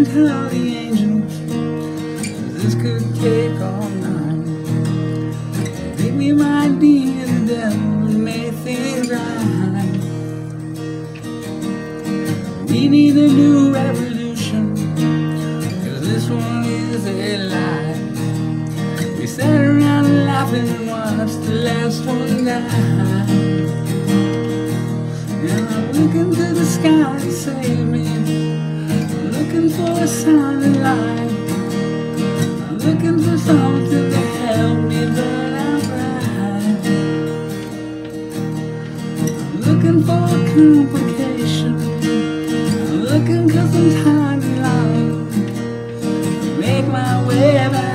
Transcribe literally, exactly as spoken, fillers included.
and tell the angels this could take all night. Maybe my dear, the devil may things right. We need a new revolution, cause this one is a lie. We sat around laughing and watched the last one die. And I'm looking to the sky to save me, I'm looking for a sign of life. I'm looking for something to help me burn out right. I'm looking for a complication, I'm looking for some tiny light to make my way back.